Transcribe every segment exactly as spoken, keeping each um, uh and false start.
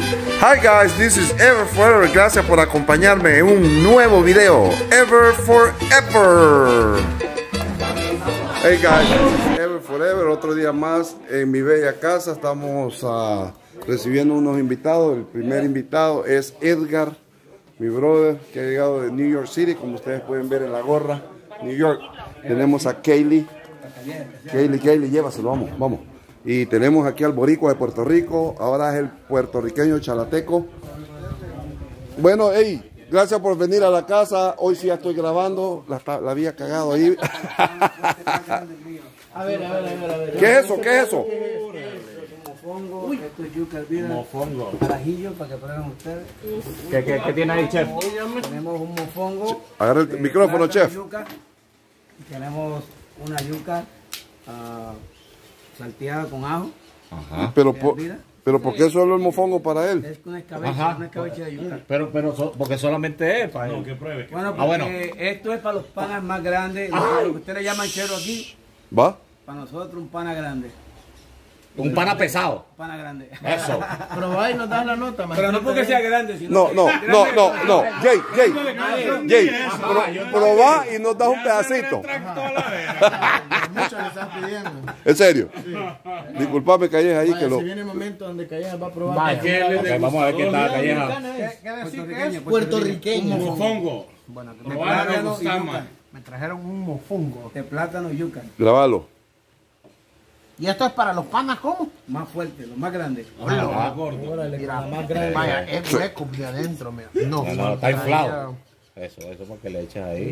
Hi guys, this is Ever Forever. Gracias por acompañarme en un nuevo video. Ever Forever. Hey guys, this is Ever Forever. Otro día más en mi bella casa. Estamos uh, recibiendo unos invitados. El primer invitado es Edgar, mi brother, que ha llegado de New York City, como ustedes pueden ver en la gorra. New York. Tenemos a Kaylee. Kaylee, Kaylee, llévaselo, vamos, vamos. Y tenemos aquí al boricua de Puerto Rico. Ahora es el puertorriqueño chalateco. Bueno, hey, gracias por venir a la casa. Hoy sí ya estoy grabando. La, la había cagado ahí. A ver, a ver, a ver, a ver. ¿Qué es eso? ¿Qué es eso? Mofongo, esto es yuca hervida. Mofongo. Carajillo para que prueben ustedes. ¿Qué, qué, qué tiene ahí, chef? Tenemos un mofongo. Agarra el de micrófono, plátano chef. Yuca. Tenemos una yuca uh, salteada con ajo. Ajá. Pero, por, pero ¿por qué solo el mofongo para él? Es una escabeche, una escabeche de yuca. Pero, pero, so, porque solamente es para él. No, que pruebe. Bueno, porque Ah, bueno. esto es para los panas más grandes. Lo, lo que ustedes le llaman chero aquí, ¿Va? para nosotros un pana grande. Un pana pesado. Pana grande. Eso. Probá y nos das la nota, man. Pero no porque sea grande, sino No, que no, grande no, de- no, no. Jay, Jay. Jay, pro- probá y nos das un pedacito. Mucho le estás pidiendo. En serio. Disculpame, Calleja, ahí Vaya, que lo... si viene el momento donde Calleja va a probar. Vaya, ok, vamos a ver qué tal, Calleja. Puertorriqueño, Puertorriqueño. Un mofongo. Bueno, de Probalo, plátano y Gustavo. yuca. Me trajeron un mofongo. De plátano y yuca. Grabalo. ¿Y esto es para los panas cómo? Más fuerte, lo más grande. Ah, gordo. Órale, mira, más grande. Vaya, es hueco de adentro, mira. No, No, no, está inflado. Eso, eso porque le echas ahí.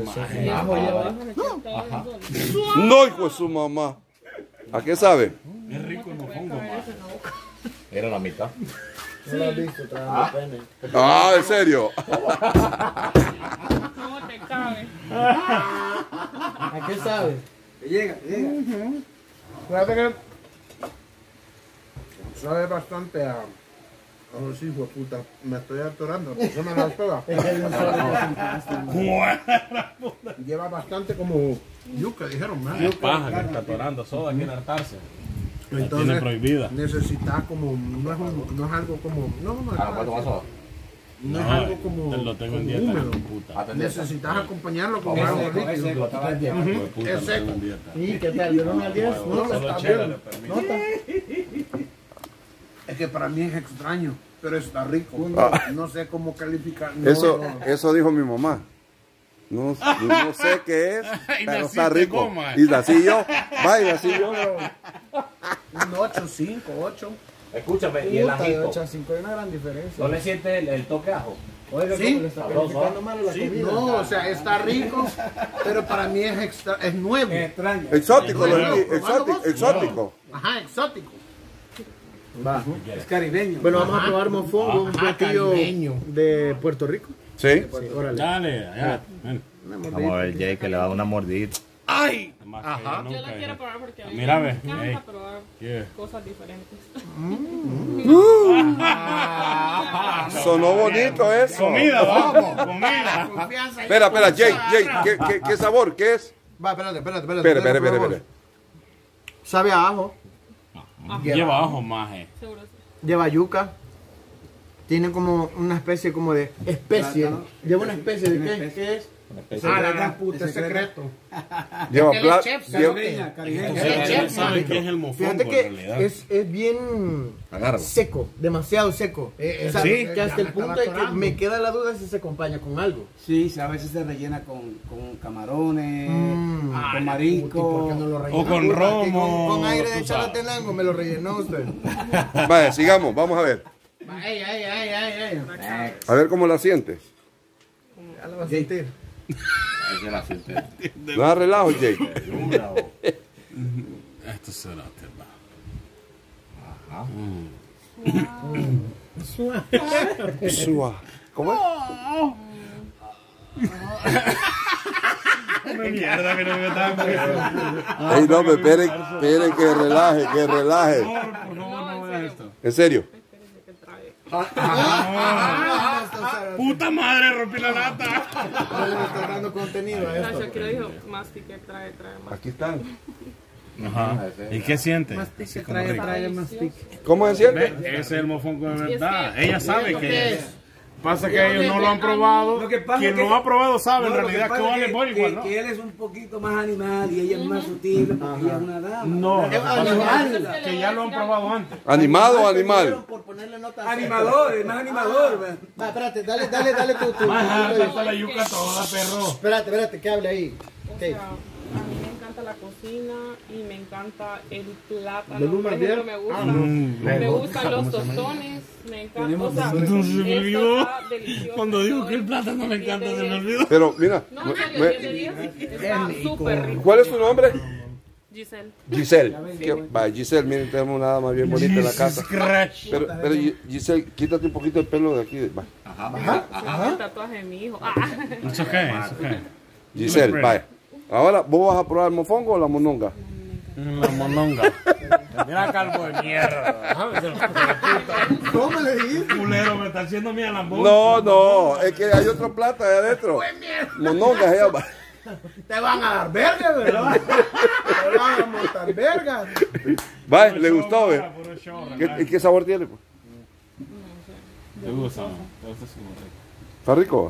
No, hijo de su mamá. ¿A qué sabe? Es rico el mofongo. Era la mitad. No lo has visto, tragando pene. Ah, en serio. ¿Cómo te cabe? ¿A qué sabe? Te llega, te llega. Fíjate que sabe bastante a... Oh, sí, hijo de puta, me estoy atorando. ¿Se me la pega? Lleva bastante como yuca, dijeron, man. Es paja que está atorando soda, quiere hartarse. La tiene Entonces, prohibida. necesitas como, no es, un- no es algo como, no, no, Ah, ¿cuánto no, pasó? no es No, algo como, te lo tengo en como dieta, húmedo. hijo de puta. Necesitas acompañarlo con Es algo seco, es líquido. seco, estaba en dieta. Hijo de puta, Es lo tengo seco. en dieta. ¿Y qué tal? ¿De uno al diez? No, Solo está chela bien. le permite. ¿Nota? Es que para mí es extraño, pero está rico. No sé cómo calificar. No, Eso, no. eso dijo mi mamá. No, no sé qué es, Y pero naciste está rico. como, eh. Y nací yo. Vaya, nací yo. Un ocho, cinco, ocho. Escúchame, y el Puta, de ajito. ocho a cinco hay una gran diferencia. ¿No le sientes el, el toque ajo? Oiga, Sí. ¿cómo le está Sabroso, calificando ¿ah? mal a la Sí. comida? No, o sea, está rico, pero para mí es extra, es nuevo. Es extraño. Exótico, lo- Nuevo. exótico, exótico. Ajá, exótico. Es caribeño. Bueno, vamos a probar mofongo, un platillo de Puerto Rico. Sí. Órale. Dale, allá. Ven. Vamos a ver, Jay, que le da una mordida. ¡Ay! Más que yo Yo nunca, la quiero hijo. probar porque a mí Mira, me ve, encanta ey. probar Yeah. cosas diferentes. Sonó bonito eso. Comida, vamos, comida. Espera, espera, Jay, Jay, ¿qué, qué, qué sabor? ¿Qué es? Va, espérate, espérate, espérate. Espera, espera, espera, espera. Sabe a ajo, Lleva ajo maje. Seguro sí. lleva yuca. Tiene como una especie como de especie. Plátano. Lleva una especie de qué? ¿Qué es? Ah, la gran puta, es secreto. Lleva Es que pla- los chefs lleva- Caribeña, caribeña. Ustedes chef, saben qué es el mofongo Fíjate en que realidad. es, es bien Agarra. seco, demasiado seco. O sea, Sí. que hasta el punto de que me queda la duda si se acompaña con algo. Sí, sí, a veces se rellena con, con camarones, Mm. con marisco. ¿Por qué no lo rellena? O con Aquí romo. Con, con aire de tú sabes. chalatenango me lo rellenó usted. Vaya, sigamos, vamos a ver. Ay, ay, ay, ay, ay. A ver cómo la sientes. Ya lo vas a sentir. Esa es la siente. No da relajo, Jay. Esto será tema. Suave. ¿Cómo es? Mierda, que no me estaba comiendo. Ey, no, me esperen, esperen que relaje, que relaje. Por favor, no veas esto. ¿En serio? Espérense que trae. Puta madre, rompí la lata. Le está dando contenido a La esto. Shakira dijo, mastique, trae, trae más. Aquí están. Ajá. ¿Y qué siente? Mastic, Así que como trae, rico. trae el mastic. ¿Cómo se siente? Ve, Ese es el mofongo de Y es verdad. que- Ella sabe lo que que es. es. Pasa que ellos no lo han probado. Lo que pasa Quien es que- lo ha probado sabe en No, lo realidad que pasa vale es por que, igual, que- ¿no? que él es un poquito más animal y ella es más sutil porque ella es una dama. No, lo que pasa animal. es que ya lo han probado antes. ¿Animado o animal? Por ponerle nota. Animador, es más animador. man. Va, espérate, dale, dale, dale tu, tu, Ajá, tu- está la yuca toda, perro. Espérate, espérate, que hable ahí. O Ok. sea, a mí me encanta la cocina y me encanta el plátano. ¿Lo Por lumas ejemplo, bien? me gusta, Mm, me gustan los tostones, me encanta. O sea, Entonces se me esto olvidó. está delicioso. Cuando digo que el plátano me encanta, se me olvidó. Pero mira, No, me- en serio, me- diez de diez. Está súper rico. ¿cuál es tu nombre? Giselle. Giselle. ¿Qué? Va, Giselle, miren, tenemos una dama bien bonita en la casa. Scratch. Pero, pero Gi- Giselle, quítate un poquito el pelo de aquí. Va. El tatuaje de mi hijo. Ah. It's okay, it's okay. Giselle, vaya. Ahora, ¿vos vas a probar el mofongo o la mononga? La mononga. Mira, calvo de mierda. ¿Cómo le dijiste? Culero, me está haciendo mía la boca. No, no, es que hay otro plata ahí adentro. Mononga se llama. Te van a dar verga, ¿verdad? Te van a montar verga. Vaya, le gustó, ¿ve? Puro show, ¿Qué, ¿Y qué sabor tiene? Pues? ¿Te gusta? No? Entonces, como rico. ¿Está rico?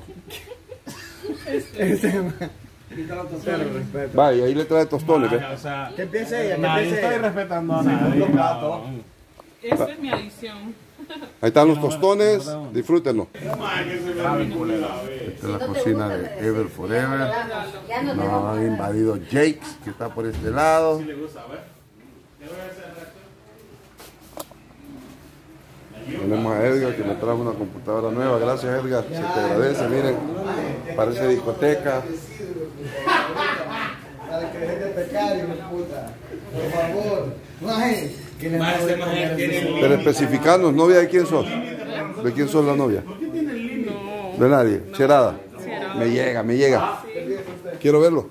Vaya, ahí le trae tostones, ¿ve? O sea, Que empiece ella, que nadie empiece estoy ella. respetando a nadie. No. Esta es mi adición. Ahí están los tostones, disfrútenlo. Esta es la cocina de Ever Forever. Nos han invadido Jakes, que está por este lado. Tenemos a Edgar que me trajo una computadora nueva. Gracias, Edgar. Se te agradece. Miren, parece discoteca. Para que deje de pecar, hijo de puta. Por favor. Maje, que le Pero especificarnos, ¿novia de quién sos? ¿De quién sos la novia? De nadie. Cherada. Me llega, me llega. Quiero verlo.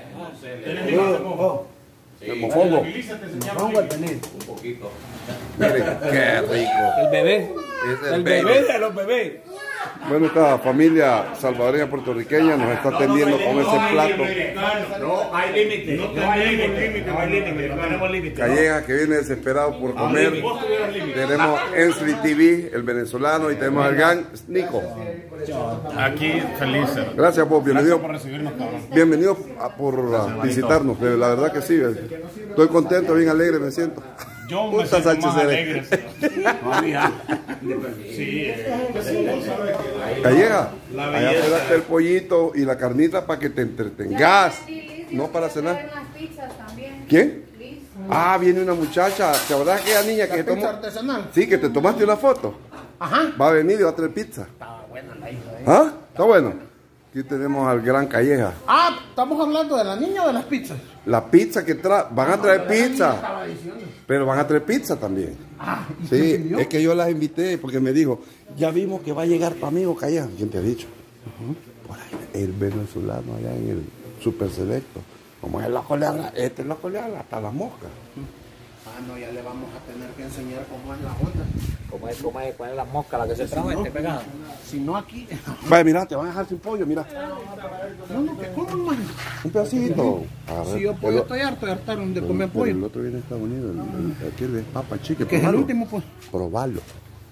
El mofongo. Pongo el tener. Miren, qué rico. El bebé. Es el El baby. bebé de los bebés. Bueno, esta familia salvadoreña puertorriqueña nos está atendiendo con ese plato. No hay límite. No hay límite, no hay límite. No tenemos límite. Calleja que viene desesperado por comer. Tenemos Ensley T V, el venezolano, y tenemos al gang Nico. Aquí, felices. Gracias, Bob. Bienvenido. Por recibirnos, cabrón. Bienvenido a- por uh, visitarnos. De- La verdad que sí. eh. Estoy contento, bien alegre me siento. Yo me Puta siento Sánchez más eres. alegre. Todavía. Sí, eh, Calleja, La allá belleza. afuera está el pollito y la carnita para que te entretengas. No para cenar. Las pizzas también. ¿Quién? Liz. Ah, viene una muchacha. ¿Te acordás de aquella niña que La pizza tomó? artesanal. Sí, que te tomaste una foto. Ajá. Va a venir y va a traer pizza. Está buena la hija. ¿Ah? Está bueno. Aquí tenemos al gran Calleja. Ah, estamos hablando de la niña o de las pizzas. La pizza que trae, van a traer pizza, pero van a traer pizza también. Sí, es que yo las invité porque me dijo, ya vimos que va a llegar tu amigo Calleja. ¿Quién te ha dicho? Por ahí, el venezolano allá en el Super Selecto. Como es loco le habla, este loco le habla hasta las moscas. Ah, no, ya le vamos a tener que enseñar cómo es la onda. ¿Cómo es, cómo es, cuál es la mosca la que se trajo este pegado? Si no aquí. Vaya, mira, te van a dejar sin pollo, mira. No, no, que coman más. Un pedacito. A ver, Si yo el- pollo estoy harto de hartar de comer pero el pollo. otro viene de Estados Unidos, el, el, aquel de Papa Chique. Que es el probalo. último, pues. Probalo.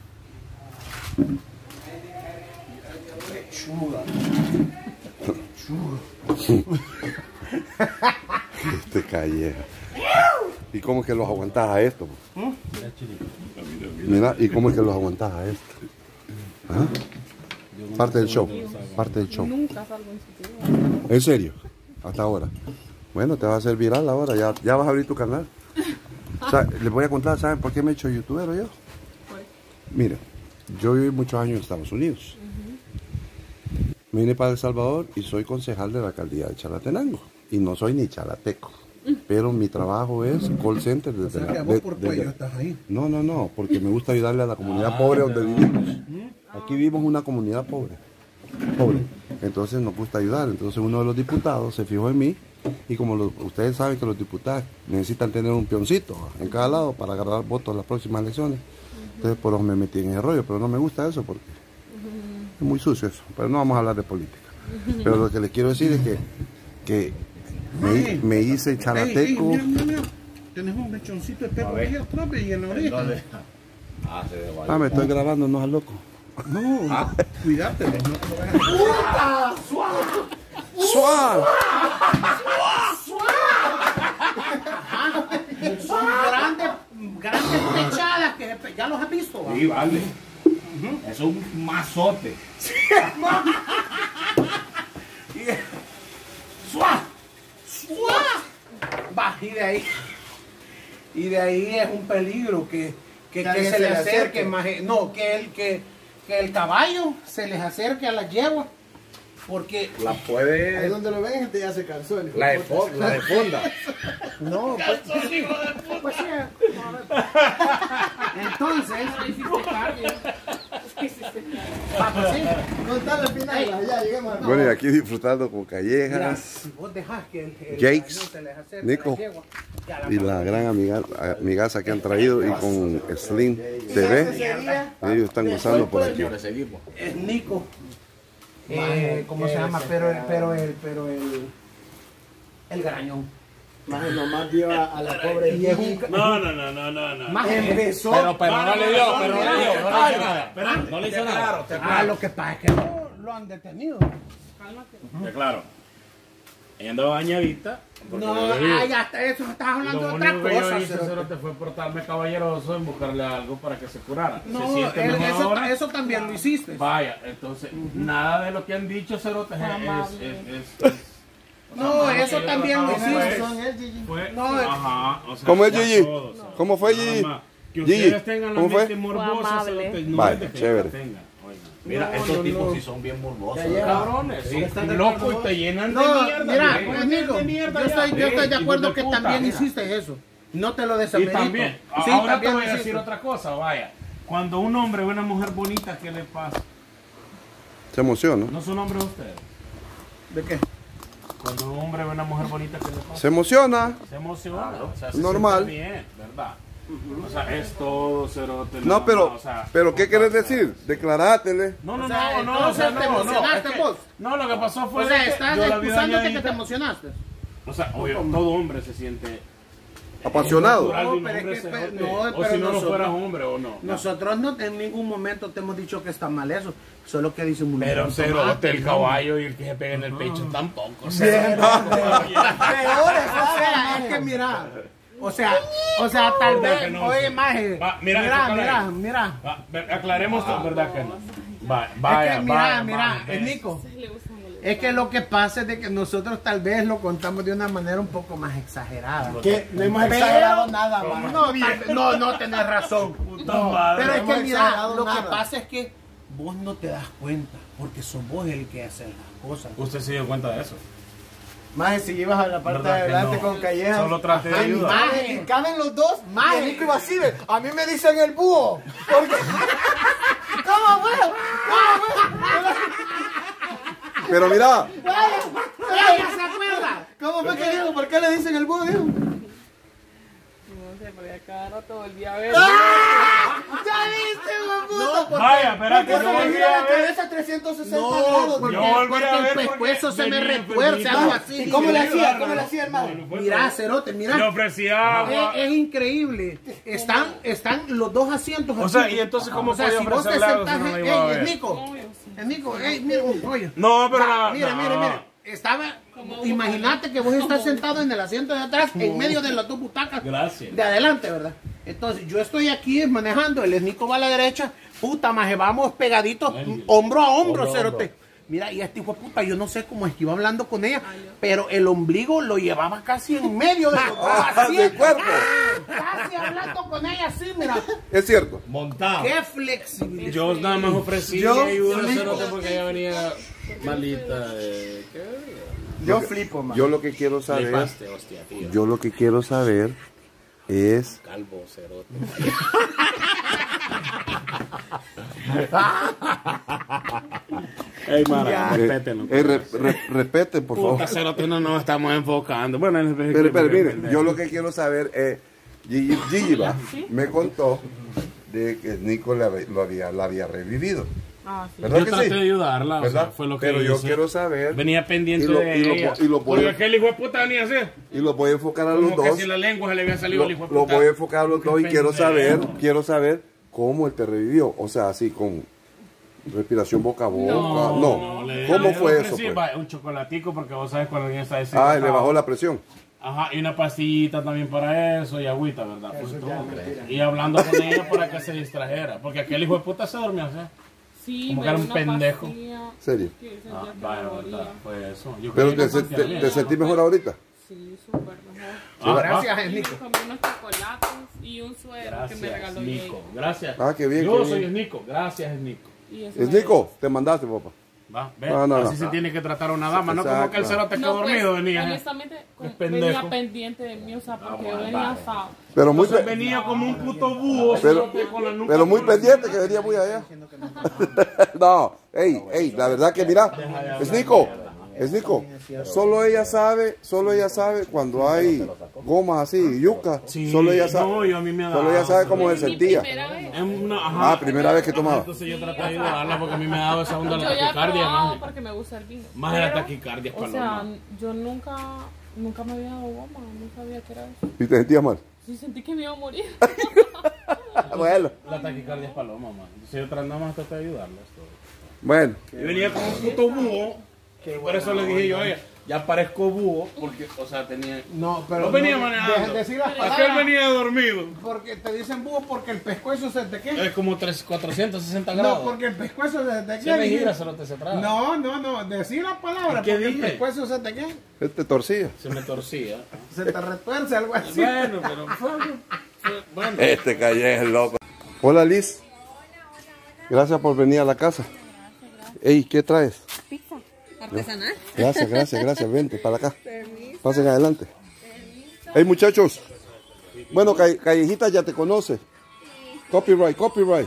Este Calleja. ¿Y cómo es que los aguantás a esto? Mira, ¿y cómo es que los aguantás a esto? ¿Ah? Parte del show, parte del show. Nunca salgo en su video. ¿En serio? Hasta ahora. Bueno, te vas a hacer viral ahora, ya, ya vas a abrir tu canal. O sea, les voy a contar, ¿saben por qué me he hecho youtuber yo? Mira, yo viví muchos años en Estados Unidos. Me vine para El Salvador y soy concejal de la alcaldía de Chalatenango. Y no soy ni chalateco. Pero mi trabajo es call center desde O sea, la- que vos de- por desde- cuello estás ahí. No, no, no, porque me gusta ayudarle a la comunidad pobre donde vivimos. Aquí vivimos una comunidad pobre. Pobre. Entonces nos gusta ayudar. Entonces uno de los diputados se fijó en mí y como lo- ustedes saben que los diputados necesitan tener un peoncito en cada lado para agarrar votos en las próximas elecciones. Entonces por eso me metí en ese rollo, pero no me gusta eso porque es muy sucio eso. Pero no vamos a hablar de política. Pero lo que les quiero decir es que, que me, me hice Ey, ey, chalateco. mira, mira, mira. tenés un mechoncito de pelo ahí atrás y en la oreja. Ah, se dejó ahí. Ah, me estoy grabando, no es loco. No, Ah. cuídate. No te lo hagas. ¡Suave! Son grandes, grandes pechadas que ya los has visto. ¿Va? Sí, vale. Eso es un mazote. ¡Suá! ¡Suá! Va, y de ahí. Y de ahí es un peligro que, que, que se, se le acerque, acerque. Más, no, que el, que, que el caballo se les acerque a la yegua. Porque La puede. Ahí donde lo ven, gente ya se cansó. El La de, fo- la de fonda. No, pues, pues sí. Entonces, ah, pues sí. contale al final, ya lleguemos. Bueno, y aquí disfrutando con Mira, callejas si vos dejás que el, el Jakes, caballo se les acerque Nico, a la yegua, ya la y la gran amiga, amigaza que han traído y con Slim T V. Ellos están gozando por aquí. Seguimos. es Nico. Eh, ¿Cómo se llama? Pero el, pero el, pero el, el garañón. Más nomás dio a, a la pobre Y es un Gigi. No, no, no, no, no, no. Más Empezó. Pero, pero no le dio, pero no le dio. No le hizo Espera, nada. espera, no le hizo nada. Ah, lo que pasa es que lo, lo han detenido. Te claro. Ella andaba bañadita. porque No, lo dejé. ay, hasta eso estás hablando de Lo otra único que yo cosa. hice, cerote. Cerote, fue portarme caballeroso en buscarle algo para que se curara. No, ¿Se siente él- mejor eso, ahora? eso también lo hiciste. Vaya, entonces, nada de lo que han dicho, Cerote, es, Amable. es, es, es- No, o sea, eso yo también lo trataba Tiene hiciste. razón él, Gigi. Fue, No, es- ajá, o sea, ¿Cómo es, ya Gigi? todo, o sea, ¿Cómo fue, nada Gigi? más. Que Gigi, ustedes tengan la ¿cómo fue? mente morbosa, Fue amable. Cerote, no Vaya, es de que chévere. la tengan. Oiga. Mira, No, estos no, tipos no. sí son bien morbosos. Ya llega. Cabrones, Sí, son están de locos acuerdo, y te llenan No, de mierda. mira, te llenan Nico, de mierda yo ya. estoy, yo estoy de Sí, acuerdo hijos que puta, también mira. hiciste eso. No te lo Y desamerito. también, Sí, ahora te también voy a lo decir hiciste. otra cosa, vaya. Cuando un hombre ve una mujer bonita, ¿qué le pasa? Se emociona. ¿No son hombres ustedes? ¿De qué? Cuando un hombre ve una mujer bonita, ¿qué le pasa? Se emociona. Se emociona, o sea, se Normal. siente bien, ¿verdad? O sea, es todo cerote. No, nada pero, más, o sea, pero ¿qué quieres decir? Declarátele. No, no, O sea, no, no, o sea, entonces te no, no, emocionaste es que- vos. no, lo que pasó fue O sea, de que estás yo la vi excusándote que te dañadita. emocionaste. O sea, obvio, todo hombre se siente Apasionado. natural de un No, pero es hombre que, cerote. pues, no, o pero si no, no nosotros- fueras hombre o no. Nosotros no en ningún momento te hemos dicho que está mal eso. Solo que disimulamos. Pero cerote, el caballo y el que se pega en el pecho tampoco. cerote. Peor es, o sea, es que mira. O sea, o sea, tal ¿Verdad vez, que no? oye, maje. Va, mira, Mira, esto, mira, caray. mira. Va, ver, aclaremos todo, ¿verdad que no? Va, Es vaya, que mira, vaya, mira, vaya, es ves. Nico. Le gusta molestar. Es que lo que pasa es de que nosotros tal vez lo contamos de una manera un poco más exagerada. Que no hemos Pero- exagerado nada, man. No, tal- no, no tenés razón. No, madre. pero es No que hemos mira, exagerado lo que nada. pasa es que vos no te das cuenta, porque sos vos el que hace las cosas. Usted se dio cuenta de eso. Más si ibas a la parte de ¿Verdad que adelante no? con Calleja. Solo trate de Ay, ayudar. maje, y caben los dos. Maje. Y el Nico iba así de, a mí me dicen el búho. Porque... ¿Cómo fue? ¿Cómo Pero mira, ¡Ella se acuerda! fue? ¿Cómo fue que dijo? ¿Por qué le dicen el búho? Dijo. No sé, porque a cada rato volvía a ver. ¡Ah! ¿Ya viste, güey, puta? No, porque, Vaya, espérate, Porque yo se le volví gira a la ver. cabeza trescientos sesenta no, grados. porque, Yo volví porque a el ver porque pescuezo se me venía refuerza, enfermito. algo así. ¿Y cómo le hacía? ayudarla, ¿Cómo le ¿no? hacía el maje? Mira, Cerote, mira. Le ofrecía agua. Es, es increíble. Están, están los dos asientos O así. sea, ¿y entonces cómo O sea, podía si vos te ofrecerle algo si sentás, no la ey, iba a es ver? Nico, Obvio, sí. es Nico, ey, mira, un pollo. No, pero Va, no, mira, no. mira, mira. Estaba, imagínate que vos estás sentado en el asiento de atrás, en medio de las dos butacas Gracias. de adelante, ¿verdad? Entonces, yo estoy aquí manejando, el Nico va a la derecha, puta, maje, vamos pegaditos, hombro a hombro, Hombro a cerote. hombro. Mira, y este hijo de puta, yo no sé cómo es que iba hablando con ella, pero el ombligo lo llevaba casi en medio de los dos de cuerpo. Casi hablando con ella así, mira. Es cierto. Montado. Qué flexibilidad. Yo nada más ofrecí Yo ayuda a flipo. Cerote porque ella venía malita de... ¿Qué venía? Yo flipo, man. Yo lo que quiero saber, Flipaste, hostia, tío. yo lo que quiero saber es Calvo, Cerote. Ey, Mara, eh, respétenlo. eh, re- re- respeten, por Puta, favor. Cerote, no nos estamos enfocando. Bueno, el- Pero, pero miren, yo lo que quiero saber es, Gigi, Gigi va, me contó de que Nico le había- lo había, la había revivido. Ah, sí. ¿Verdad Yo que traté sí? de ayudarla, o ¿Verdad? sea, fue lo que Pero yo hice. quiero saber. Venía pendiente Y lo- de y lo- ella. y lo voy- Porque aquel hijo de puta venía a hacer. Y los voy a enfocar a los Como que dos. si la lengua se le había salido Lo, al hijo de lo puta. voy a enfocar a los dos y Qué quiero saber, pendejo. quiero saber cómo él te revivió. O sea, así con respiración boca a boca. No, No. le- ¿Cómo le fue eso? ofrecí, Pues? va, un chocolatico porque vos sabes cuando alguien está Ah, desesperado. le bajó la presión. Ajá, y una pastillita también para eso y agüita, ¿verdad? Fue todo. Y hablando con ella para que se distrajera. Porque aquel hijo de puta se durmió, ¿sí? Sí, Como que me era dio un una pendejo. pastilla ¿Serio? que sentía Ah, que me vaya, moría. verdad, fue eso. Yo Pero creía te, que te, sentía te, bien. te sentís mejor ahorita. Sí, súper mejor. Ah, Gracias, ah. Y me Nico. comí unos chocolates y un suero que me Gracias, regaló Nico. Jay. Gracias. Ah, qué bien, Yo qué soy bien. Nico. Gracias, Nico. Y eso Es me- Nico, te mandaste, papá. Va, ve, No, no, así no. se tiene que tratar a una dama, no como que el Exacto. cerote quedó No, pues, dormido venía. ¿eh? honestamente, con- pendejo. venía pendiente de mí, o sea, porque yo venía asado. Pero muy, Entonces pe- venía como un puto búho, pero, cerote, con la nuca pero muy por- pendiente que venía muy allá. No, ey, ey, la verdad que mira, es Nico, es Nico. Solo ella sabe, solo ella sabe cuando hay gomas así, yuca. Sí, Solo ella sabe. no, yo a mí me ha Solo ella dado. sabe cómo se Es mi sentía. primera vez. Es una- ajá. Ah, primera vez que tomaba. Entonces yo traté de ayudarla porque a mí me ha dado esa onda de Yo la ya he taquicardia, probado más. porque me gusta el vino. Más de la pero, taquicardia, O sea, paloma. yo nunca, nunca me había dado goma, no sabía que era eso. ¿Y te sentías mal? Sí, sentí que me iba a morir. Bueno, La taquicardia es paloma, man. Entonces yo tra- nada más traté de ayudarla. esto. bueno. Yo venía como un puto búho, que por eso le dije yo a ella, ya parezco búho, porque, o sea, tenía... No, pero No venía no, manejando. dejen de decir las Aquel palabras. venía dormido. Porque te dicen búho porque el pescuezo se te queda. Es como tres- cuatrocientos sesenta No, grados. porque el pescuezo se te Se queda. me gira, solo te se traba. No, no, no. Decir las palabras ¿Qué porque dije? el pescuezo se te queda. Él te torcía. Se me torcía. Se te retuerce algo así. Bueno, pero fue algo- fue- bueno. Este calle es loco. Hola Liz. Gracias por venir a la casa. Ey, ¿qué traes? Pizza artesanal. Gracias, gracias, gracias. Vente para acá. Pasen adelante. Hey muchachos. Bueno, Ca- Callejita ya te conoce. Copyright, copyright.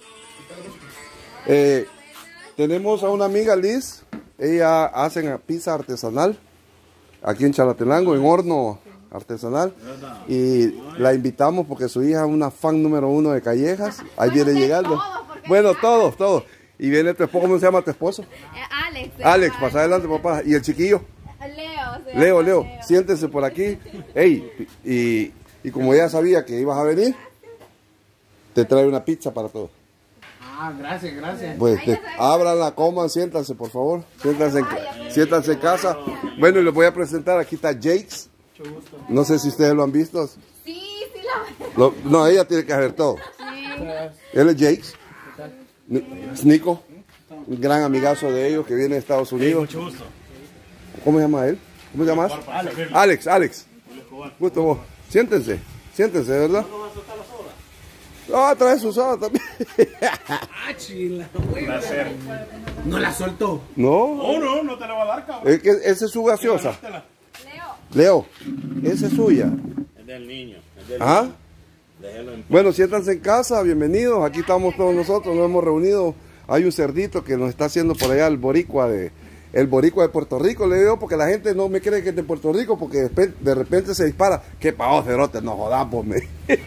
Eh, tenemos a una amiga Liz. Ella hace pizza artesanal. Aquí en Chalatenango, en horno artesanal. Y la invitamos porque su hija es una fan número uno de Callejas. Ahí viene llegando. Bueno, todos, todos. Y viene tu esposo. ¿Cómo se llama tu esposo? Eh, Alex. se Alex, llama. pasa adelante, papá. ¿Y el chiquillo? Leo. se Leo, llama Leo, siéntese por aquí. Ey, y, y como ella sabía que ibas a venir, te trae una pizza para todos. Ah, gracias, gracias. Pues te, ábranla, coman, siéntanse, por favor. Siéntanse en, siéntanse en casa. Bueno, y les voy a presentar. Aquí está Jakes. No sé si ustedes lo han visto. Sí, sí, la Lo- no, ella tiene que saber todo. Él es Jakes. Ni- es Nico, un gran amigazo de ellos que viene de Estados Unidos. Mucho gusto. ¿Cómo se llama él? ¿Cómo te llamas? Alex, Alex. Gusto vos. Siéntense, siéntense, ¿verdad? Ah, trae su soda también. Ah, chila, güey. No la soltó. No, Oh, no, no te la va a dar, cabrón. es que esa es su gaseosa. Leo. Leo, esa es suya. Es del niño. Es del ¿Ah? niño. Déjelo en Bueno, siéntanse en casa, bienvenidos. Aquí estamos todos nosotros, nos hemos reunido. Hay un cerdito que nos está haciendo por allá el boricua de el boricua de Puerto Rico, le digo, porque la gente no me cree que es de Puerto Rico, porque de repente, de repente se dispara. ¿Qué pavo, cerote? No jodamos, me.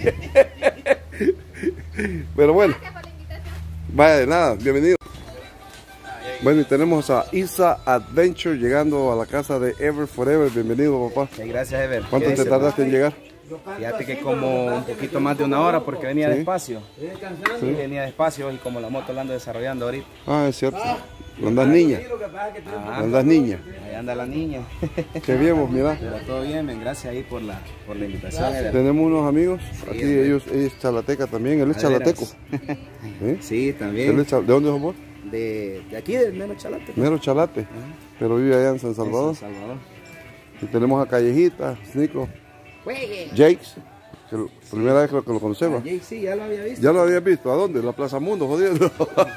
Pero bueno, Gracias por la invitación. vaya de nada, bienvenido. Bueno, y tenemos a Isa Adventure llegando a la casa de Ever Forever. Bienvenido, papá. Gracias, Ever. ¿Cuánto te tardaste en llegar? Fíjate que como un poquito más de una hora porque venía Sí. despacio. Sí, venía despacio y como la moto la ando desarrollando ahorita. Ah, es cierto. ¿Andas niña? Ah, ¿Andas niña? ahí anda la niña. Qué bien, vos, mira. Pero todo bien, men, gracias ahí por la, por la invitación. Ever. Tenemos unos amigos, aquí ellos, ella es chalateca también, él es ¿A veras? chalateco. ¿Sí? Sí, Él también. es chal- ¿De dónde es vos? De, de aquí, del Mero Chalate. Mero Chalate, pero vive allá en San Salvador. En San Salvador. Y tenemos a Callejita, Nico, Jakes, que lo- primera vez que lo, que lo conocemos. Jake, sí, ya lo había visto. ¿Ya lo habías visto? ¿A dónde? En la Plaza Mundo, jodiendo.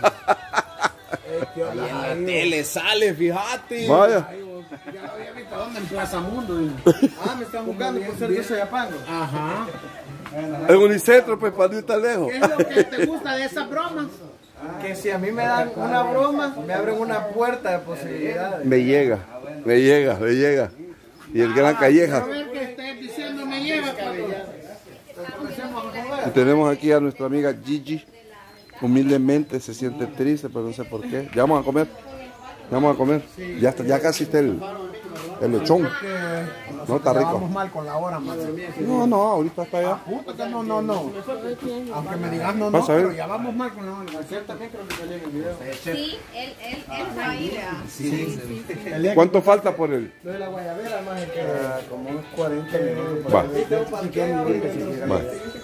Ahí en la tele sale, fíjate. Vaya. Ya lo había visto. ¿Dónde? En Plaza Mundo. Ah, me están buscando por servicio de pago. Ajá. En Unicentro, pues, para no ir tan lejos. ¿Qué es lo que te gusta de esas bromas? Que si a mí me dan una broma, me abren una puerta de posibilidades. Me llega, me llega, me llega. Y el gran Calleja. A ver qué estés diciendo me lleva cuando empecemos a joder. Y tenemos aquí a nuestra amiga Gigi. humildemente se siente triste, pero no sé por qué. Ya vamos a comer. Ya vamos a comer. Ya, está, ya casi está el, el lechón. No, está rico. Vamos mal con la hora, man. No, no, ahorita está allá. Puta que no, no, no. Aunque me digas no, no, Vas a ver. pero ya vamos mal con la hora. García también creo que salió en el video. Sí, él, él, él fue ahí, vea. Sí, sí. ¿Cuánto falta por el? Lo de la guayabera, más que como unos cuarenta minutos. Va. Va.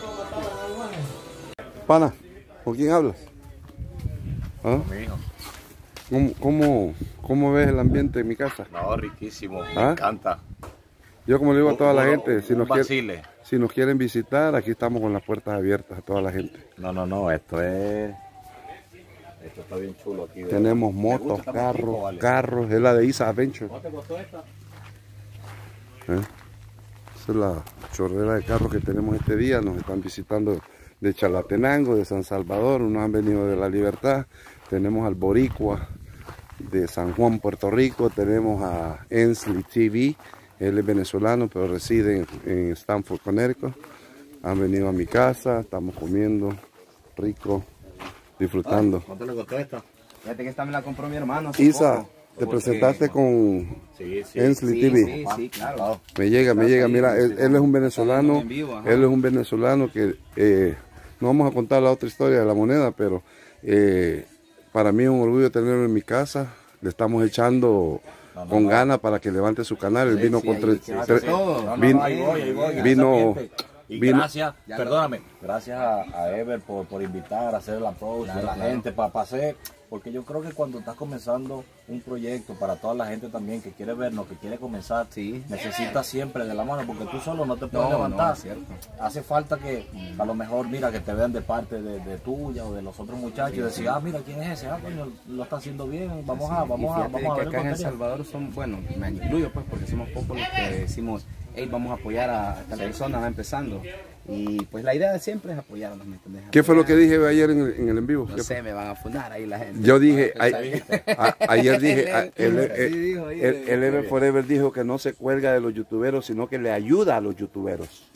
Pana, ¿con quién hablas? ¿Ah? Mi hijo. ¿Cómo, cómo, ¿Cómo ves el ambiente en mi casa? No, riquísimo, me ¿Ah? encanta. Yo como le digo a toda la Uno- gente, si un nos, quiere- vacile. si nos quieren visitar, aquí estamos con las puertas abiertas a toda la gente. No, no, no, esto es... Esto está bien chulo aquí. de- Tenemos Me motos, gusta, está muy carros, rico, vale. carros, es la de Isa Adventure. ¿Cómo te costó esta? ¿Eh? Esa es la chorrera de carros que tenemos este día. Nos están visitando de Chalatenango, de San Salvador, unos han venido de La Libertad. Tenemos al Boricua de San Juan, Puerto Rico. Tenemos a Ensley T V, él es venezolano pero reside en, en Stamford, Connecticut. Han venido a mi casa, estamos comiendo rico, disfrutando. ¿Cuánto le costó esta? Fíjate que esta me la compró mi hermano. hace Isa, poco, te porque- presentaste con Sí, sí. Ensley Sí, T V. sí, sí, claro. Me llega, me llega, mira, él, él es un venezolano, en vivo, ajá. él es un venezolano que, eh, no vamos a contar la otra historia de la moneda, pero eh, para mí es un orgullo tenerlo en mi casa, le estamos echando No, no, con no. ganas para que levante su canal, él Sí, vino sí, con ahí, tres, que va a tres- hacer todo. No, no, vino- no, ahí voy, ahí voy. vino- Exactamente. Y vino- gracias, perdóname, gracias a, a Ever por, por invitar a hacer el approach de la gente para hacer, porque yo creo que cuando estás comenzando un proyecto para toda la gente también que quiere vernos, que quiere comenzar, Sí. necesitas siempre de la mano, porque tú solo no te puedes No, no, levantar. es cierto. Hace falta que a lo mejor, mira, que te vean de parte de, de tuya o de los otros muchachos y decir, ah, mira, ¿quién es ese? Ah, coño, lo está haciendo bien, vamos a, Y vamos a, fíjate vamos a que ver acá el en El contenido. Salvador son, bueno, me incluyo pues porque somos pocos los que decimos, hey, vamos a apoyar a tal persona, va empezando. Y pues la idea de siempre es apoyarnos, ¿me entendés? ¿Qué fue lo que Apoyar. dije ayer en el en, el en vivo? No ¿Qué sé, me van a fundar ahí la gente. Yo dije, Ah, ay- a- ayer dije, a- el, el, Sí, dijo ahí, el- eh, el Ever Forever dijo que no se cuelga de los youtuberos, sino que le ayuda a los youtuberos.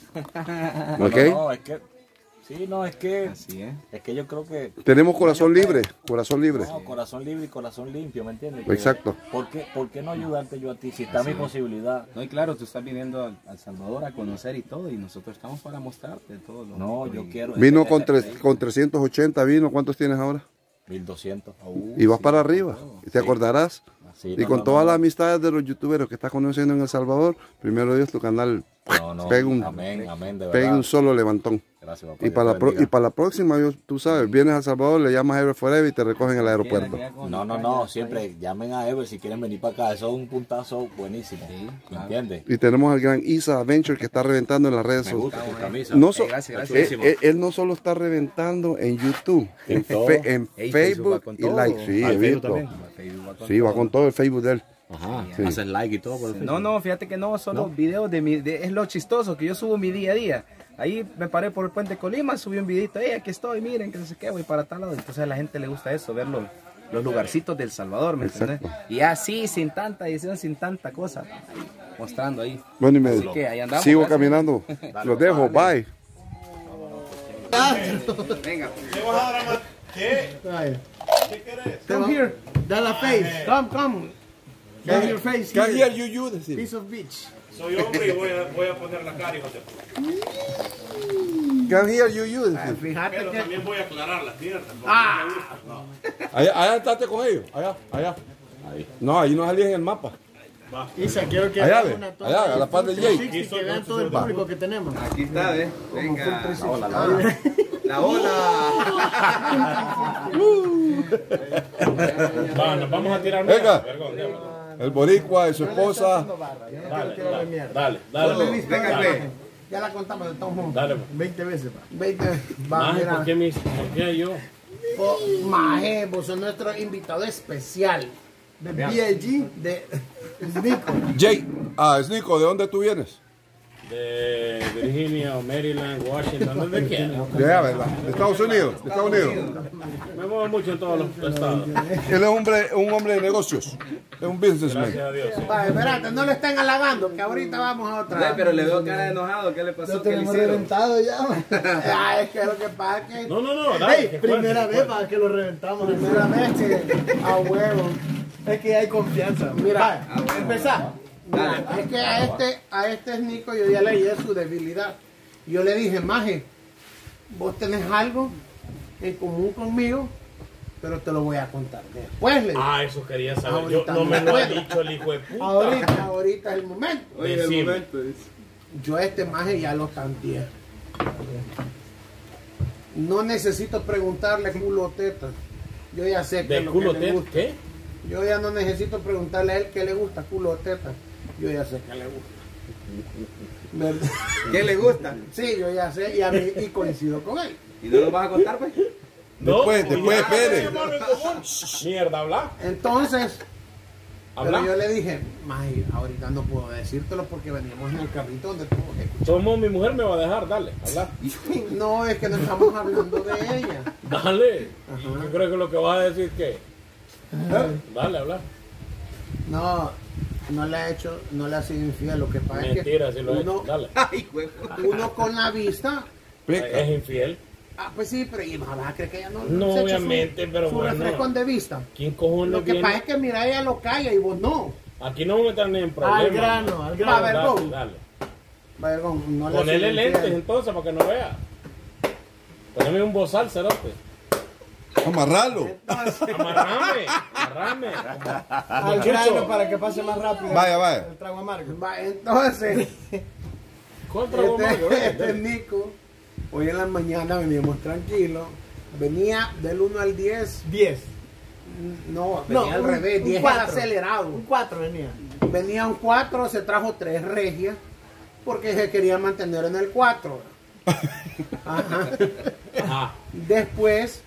No, ¿Ok? no, no, es que, sí, no, es que, Así es. es que yo creo que Tenemos corazón libre, corazón libre. No, corazón libre y corazón limpio, ¿me entiendes? Exacto. ¿Por qué, ¿Por qué no ayudarte yo a ti si está mi posibilidad? No, y claro, tú estás viniendo a El Salvador a conocer y todo, y nosotros estamos para mostrarte todo. Lo No, rico yo y- quiero. Vino con, tres, con trescientos ochenta, vino, ¿cuántos tienes ahora? mil doscientos. Y vas para arriba, y te acordarás. Sí, Y no, con no, todas no, las amistades de los youtuberos que estás conociendo en El Salvador, primero Dios tu canal No, no, pega un, amén, amén, de pega verdad. un solo levantón. Gracias, papá. Y Dios para, te la pro- bendiga. y para la próxima, yo- tú sabes, vienes a El Salvador, le llamas a Ever Forever y te recogen en el aeropuerto. No, no, no, siempre llamen a Ever si quieren venir para acá. Eso es un puntazo buenísimo. Sí, ¿Me claro. entiendes? Y tenemos al gran Isa Adventure que está reventando en las redes Me sociales. gusta tu camisa. No so- Ey, gracias, él, gracias. él- él no solo está reventando en YouTube, en, En todo. fe- en Ey, Facebook va con y todo. like. Sí, Ah, he ¿en Facebook visto. también? Facebook va con Sí, va todo. con todo el Facebook de él. Ajá, Sí. haces like y todo por el No, Facebook. no, fíjate que no, solo videos de mi, de- es lo chistoso que yo subo mi día a día. Ahí me paré por el puente de Colima, subí un videito, hey, aquí estoy, miren, que no sé qué, voy para tal lado. Entonces a la gente le gusta eso, ver los, los lugarcitos del Salvador, ¿me entiendes? Y así, sin tanta edición, sin tanta cosa, ahí, mostrando ahí. Bueno, y me Así que ahí andamos, sigo gracias. caminando. Los dejo, bye. Venga. Come here. Da la face. Come, come. Give your face. Can here. hear you, you, decir. Piece of bitch. Soy hombre y voy a, voy a poner la cara, hijo de puta. Can hear you, you, decir. Fíjate Pero que... también voy a aclarar las piernas. porque Ah. no me gusta. No. Allá, allá estate con ellos, allá, allá. No, ahí no salí en el mapa. Isa, quiero que Allá, hagan ve, una toma allá, a la par de full Jake. trescientos sesenta, que vean todo el público que tenemos. Aquí está, ¿eh? Venga. La ola, la ola. La ola. Va, nos vamos a tirar Venga. mierda, vergón, déjame. El boricua y su esposa. Dale, dale, dale, dale. Venga, ve. Ya la contamos de todos modos. Dale, pues. veinte veces. pa. veinte veces. Va, Maje, mira. ¿por qué, mis- por qué yo? Oh, Maje, vos sos nuestro invitado especial de B I G de Nico. Jake, ah, es Nico, ¿de dónde tú vienes? De Virginia o Maryland, Washington, donde quiera. Ya, ¿verdad? De Estados Unidos. De Estados Unidos. Me muevo mucho en todos los estados. Él es un hombre, un hombre de negocios. Es un businessman. Gracias a Dios. Sí. Vale, espérate, no lo estén halagando, que ahorita vamos a otra. Ay, pero le veo cara de enojado. ¿Qué le pasó? Lo ¿Qué le tenemos hicieron? reventado ya. Ah, es que lo que pasa es que. No, no, no. Dale, Ey, que primera cuente, vez que para que lo reventamos. Primera vez que a huevo. Es que hay confianza. Mira, Ah, bueno. empezá. Mira, es que a este, a este es Nico, yo ya leí su debilidad. Yo le dije, Maje, vos tenés algo en común conmigo, pero te lo voy a contar después. Le dije. Ah, eso quería saber. Yo, Ahorita no me no lo ha puedo. dicho el hijo de puta. Ahorita, ahorita es el momento. Oye, el Decime. momento, dice. Yo a este Maje ya lo tanteé. No necesito preguntarle culo o teta. Yo ya sé que ¿De es lo culo que le teta? gusta. ¿Qué? Yo ya no necesito preguntarle a él qué le gusta, culo o teta. Yo ya sé que le gusta. ¿Verdad? ¿Qué le gusta? Sí, yo ya sé y, a mí, y coincido con él. ¿Y no lo vas a contar, pues? Después, No, después, ya, espere. hermano, en común. Mierda, habla. Entonces, Habla. pero yo le dije, Maje, ahorita no puedo decírtelo porque veníamos en el carrito donde tuvo que escuchar. Como mi mujer me va a dejar, dale, habla. No, es que no estamos hablando de ella. Dale. Ajá. Yo creo que lo que vas a decir que. Dale, habla. No, no le ha hecho, no le ha sido infiel. Lo que pasa Mentira, es si que lo he uno, hecho. Dale. Ay, huevo. uno con la vista, Peca. Es infiel. ah, pues sí, pero ¿y vas a creer que ella no? No, se echa obviamente, su, pero su bueno. refresco de vista. ¿Quién cojones Lo que viene? pasa es que mira, ella lo calla y vos no. Aquí no vamos a meter ni en problemas. Al grano, al Va, grano. a ver, Dale, go. dale. Vergón, no le ha Ponele sido lentes infiel. entonces para que no vea. Poneme un bozal, cerote. Amarralo. Amarrame, amarrame. Al grano para que pase más rápido. Vaya, vaya. El trago amargo. Va, entonces, Contra vos, Mario, este, este eh. Nico, hoy en la mañana veníamos tranquilos. Venía del uno al diez. diez. No, venía al un- revés, un diez cuatro. era acelerado. Un cuatro venía. Venía un cuatro, se trajo tres regias porque se quería mantener en el cuatro. Ajá. Ajá. Después,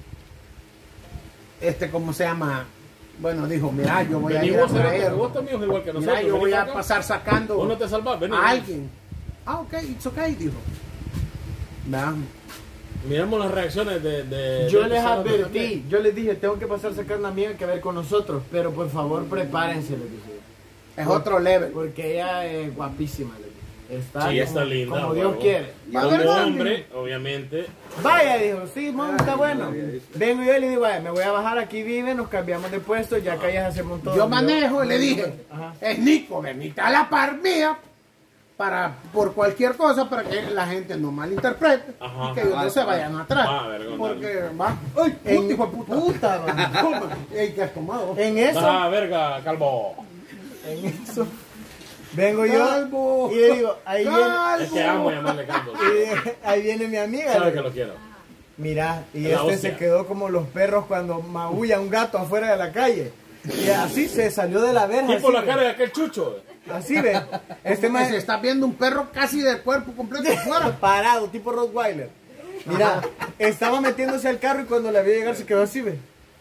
este, ¿cómo se llama? Bueno, dijo, mira, yo voy a Vení ir a vos, cerote, traer. vos también sos igual que nosotros. Mira, yo vení voy para a acá. pasar sacando Vos no te salvás, vení. a alguien. Ah, ok, it's okay, dijo. Vea. Miramos las reacciones de... de Yo de les personas advertí, también. yo les dije, tengo que pasar a sacar una amiga que ver con nosotros, pero por favor prepárense, les dije. Es otro level. Porque ella es guapísima, les dije. Está, Sí, está como- linda. como Dios huevo. quiere. Va, Como ¿verdad? hombre, obviamente. Vaya, dijo, sí, mom, está bueno. Vengo yo y le digo, vaya, me voy a bajar, aquí vive, nos cambiamos de puesto, ya que allá hacemos todo. Yo manejo y le dije, Ajá. es Nico, venite a la par mía para, por cualquier cosa, para que la gente no malinterprete Ajá. y que ellos no se vayan atrás. Va, vergón, Porque va, ¡ay, En- puta, hijo de puta! puta, va. Toma. Ey, ¿qué has tomado? En eso, Ah, verga, calvo. en eso, vengo yo Calvo. y le digo, ahí viene, Es que amo llamarle calvo. y ahí viene mi amiga. Sabe le que digo. lo quiero. Mira, y La este hostia. se quedó como los perros cuando maulla un gato afuera de la calle. Y así se salió de la verja. Tipo así, la ve. cara de aquel chucho. Así ve. Este Este más se está viendo un perro casi del cuerpo completo afuera. parado, tipo Rottweiler. Mira, estaba metiéndose al carro y cuando la vi llegar se quedó así, ve.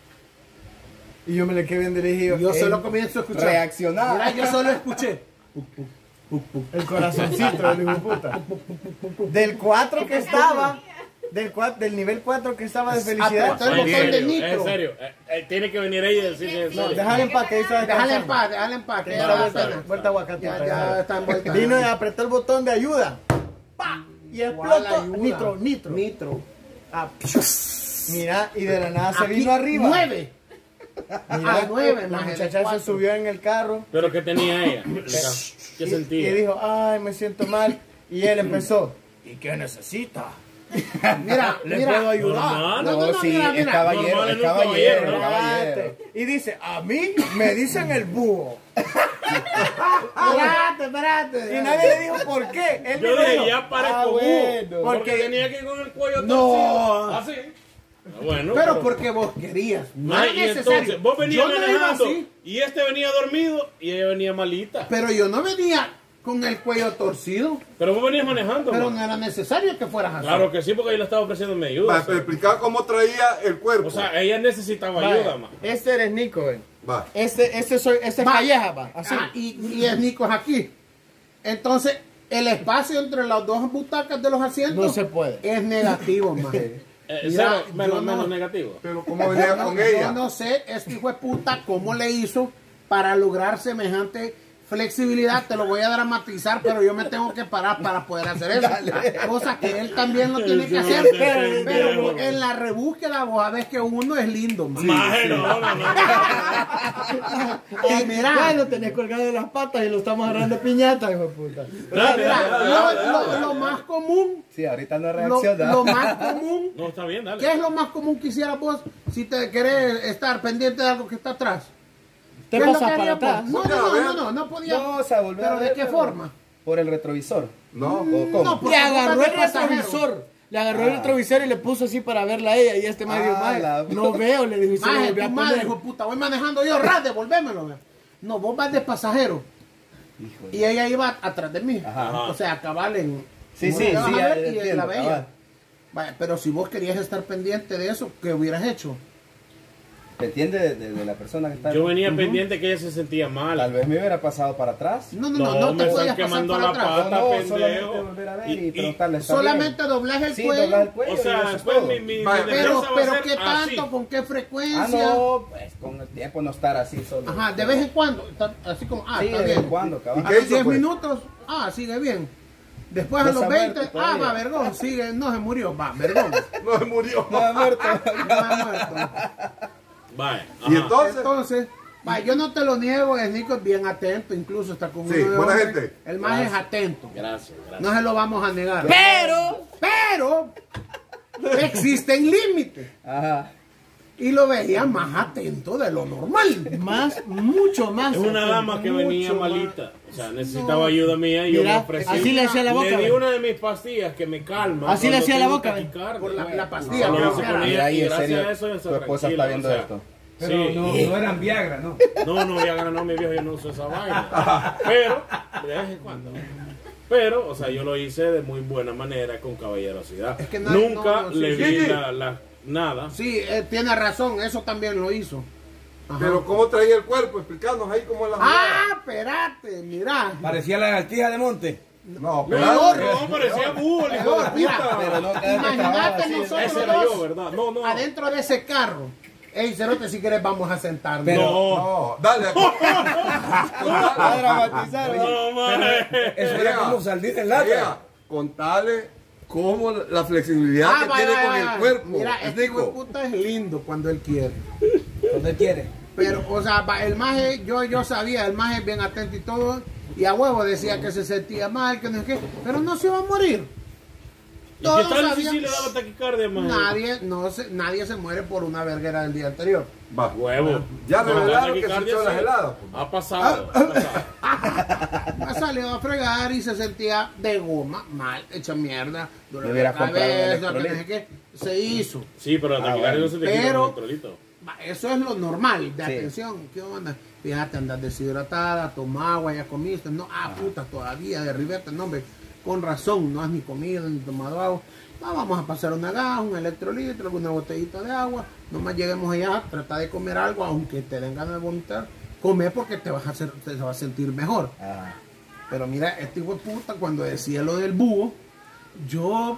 Y yo me le quedé viendo y le dije, Yo "Ey, solo comienzo a escuchar. Reaccionar. Mira, yo solo escuché. el corazoncito del hijo de puta. Del cuatro que estaba, del, cua- del nivel cuatro que estaba de felicidad. Apretó el En botón de serio, nitro. en serio. Eh, eh, tiene que venir ella y decirle en No, serio. déjale en paz, que ahí está Déjale en descansando. paz, déjale en paz. Que Que ya está da vuelta, pena. vuelta aguacate. Ya, ya está en vuelta. Vino y apretó el botón de ayuda. ¡Pa! Y ¿Cuál explotó. ayuda? Nitro, nitro. Nitro. Ah, mira, y de la nada se Aquí, vino arriba. Nueve. Mira, Ah, nueve, la más el muchacha se cuatro. subió en el carro Pero ¿qué tenía ella? ¿Qué y, sentía? y dijo, ay, me siento mal. Y él empezó, ¿y qué necesita? Mira, ¿Le mira. puedo ayudar? Normal. No, no, no, sí, mira, es mira. caballero, Normal, es es un caballero, caballero, es ¿no? caballero. Y dice, a mí me dicen el búho. Espérate, espérate. Y nadie le dijo por qué. Él Yo mismo dije, dijo, ya parezco "Ah, búho. bueno". Porque Porque tenía que ir con el cuello No. torcido. Así. Ah, Bueno, Pero porque vos querías. No Ah, era y necesario. entonces, vos venías Yo no iba manejando así, y este venía dormido y ella venía malita. pero yo no venía con el cuello torcido. Pero vos venías manejando, Pero man. no era necesario que fueras así. Claro que sí, porque ella le estaba ofreciendo mi ayuda. Va, pero explicar cómo traía el cuerpo. O sea, ella necesitaba Vaya, ayuda, man. este eres Nico, ven. Va. Este, este soy, este es Va. Calleja, va. Así. Ah, y, y es Nico es aquí. Entonces, el espacio entre las dos butacas de los asientos No se puede. es negativo, maje. Eh, Mira, cero, menos, yo no- menos negativo. Pero ¿cómo venía Yo con no- ella? Yo no sé, este hijo de puta, cómo le hizo para lograr semejante flexibilidad. Te lo voy a dramatizar, pero yo me tengo que parar para poder hacer eso. Cosa que él también lo tiene que hacer. Pero, pero en la rebúsqueda, vos sabés que uno es lindo, man. Maje, no, no, no. Y mira, Ya lo tenés colgado de las patas y lo estamos agarrando de piñata, hijo de puta. mira, lo, lo- lo más común, Sí, ahorita no lo, reacciona. lo más común, No, está bien, dale. ¿qué es lo más común que hicieras vos si te querés estar pendiente de algo que está atrás? Te ¿Qué es lo pasas que para harías vos? atrás. No, no, no, no, no, no podía. No, o sea, volver ¿Pero a de ver, qué pero- forma? Por el retrovisor. No. ¿O cómo? No, porque Le agarró vos el vas de pasajero. retrovisor. Le agarró el retrovisor y le puso así para verla a ella. Y este me dijo, Ah, "Mae, la- no veo", le dijo, y se lo Maje, volvió a tu madre, poner. hijo de puta, voy manejando yo, ras, devolvémelo. ve. No, vos vas de pasajero. Y ella iba atrás de mí. Ajá. O sea, cabal en... Sí, como sí, te vas sí, a ver ya y entiendo, la veía. cabal. Vaya, pero si vos querías estar pendiente de eso, ¿qué hubieras hecho? Depende de, de- de la persona que está. Yo venía pendiente que ella se sentía mal. Tal vez me hubiera pasado para atrás. No, no, No, no, no me te están podías pasar quemando para la atrás. pata. No, no, pendejo. solamente volver a ver y, Y- y preguntarle. ¿está Solamente bien? doblas el Sí, cuello. doblar el cuello. O y eso sea, es después todo. mi, mi, mi Vaya. Pero, defensa va a pero ser ¿qué así. tanto? ¿Con qué Ah, frecuencia? no, pues con el tiempo no estar así solo. Ajá, de vez en cuando. está- Así como, ah, Sí, está de vez bien. en cuando, ¿Y cabrón. A qué los hizo, diez pues? minutos, ah, sigue bien. Después a No los se ha veinte, muerto ah, todavía. va, vergón, sigue, no se murió, va, vergón. No se murió. No ha muerto. No ha muerto. Vaya. Y ajá. entonces, Entonces, va, yo no te lo niego, el Nico es bien atento, incluso está con Sí, uno de buena hombre. gente. El más es atento. Gracias, gracias. No se lo vamos a negar. Pero, Pero existen límites. Ajá. Y lo veía más atento de lo normal. más, mucho más. Es una dama que venía mucho más. malita. O sea, necesitaba ayuda mía y yo Mira, me ofrecí. así le hacía la boca, Le di ve. una de mis pastillas que me calma. Así le cuando hacía la tengo boca, ve. taquicardia. Por la, la pastilla. Solo que hice era. con ella. Mira, y y en gracias serio, a eso ella está tu esposa tranquila, está viendo o sea, esto. Pero sí. no, no eran Viagra, ¿no? No, no, ya ganó mi viejo, yo no uso esa vaina. Pero, de vez en cuando. Pero, o sea, yo lo hice de muy buena manera, con caballerosidad. Es que no- Nunca no, no, sí, le sí, vi sí. la, la- nada. Sí, eh, tiene razón, eso también lo hizo. Ajá. pero ¿cómo traía el cuerpo? Explicarnos ahí cómo es la jugada. Ah, espérate, mira. Parecía la lagartija de monte. No, Peor. pero No, parecía búho, el hijo de Peor, mira. puta. Pero no, cada vez que Imagínate trabajaba así, nosotros Ese era dos yo, ¿verdad? No, no. adentro de ese carro. Ey, Cerote, si quieres vamos a sentarnos. No, no, dale. aquí. a dramatizar. no, maje. Eso Oiga, era como salir en lata. oiga, contale cómo la flexibilidad Ah, que vaya, tiene vaya, con vaya. el cuerpo. Mira, ¿Me este hijo de explico? puta es lindo cuando él quiere. ¿Dónde quiere? Pero, o sea, va, el maje, yo, yo sabía, el maje es bien atento y todo, y a huevo decía que se sentía mal, que no sé qué, pero no se iba a morir. ¿Y qué Todos tal si sabían- sí le daba taquicardia, maje? Nadie, no se, nadie se muere por una verguera del día anterior. Va. Huevo. Ya No, revelaron que se taquicardia echó las sí. heladas. Ha pasado. ha pasado. Ha salido a fregar y se sentía de goma, mal, hecha mierda, dolor Le de hubieras comprado un cabeza, que no electrolito. sé qué, se hizo. Sí, pero la taquicardia no se te quita con Pero- electrolito. Va, eso es lo normal, de Sí. atención, ¿qué onda? Fíjate, andas deshidratada, toma agua, ya comiste, no, ah, puta, todavía, derribete, no, hombre, con razón, no has ni comido, ni tomado agua. Va, vamos a pasar una gaja, un electrolito, alguna botellita de agua, nomás lleguemos allá, trata de comer algo, aunque te den ganas de vomitar, come porque te vas a hacer, te vas a sentir mejor. Ah, Pero mira, este hijo de puta, cuando decía lo del búho, yo